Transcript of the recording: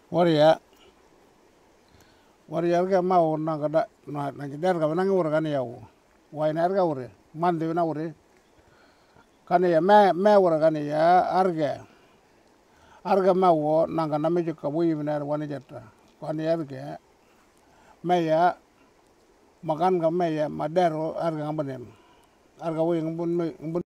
Warrior ga mau na ga na der ga nang ur ga ne yaw wai nar ga ur man de na ur kan ya me ur ga ne ya arga ma wo na ga na me ka bu yimna wani jetta kan ya ga me ya magan ga me ya madero arga ngabanem arga wo ngun